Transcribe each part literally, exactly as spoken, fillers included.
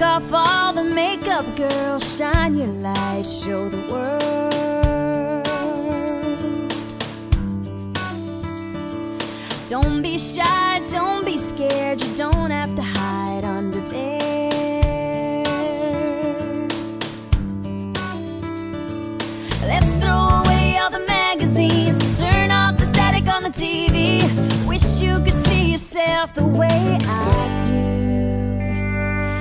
off all the makeup, girl. Shine your light, show the world. Don't be shy, don't be scared. You don't have to hide under there. Let's throw away all the magazines, turn off the static on the T V. Wish you could see yourself the way I do.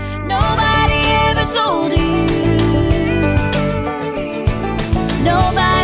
Nobody ever told you. Nobody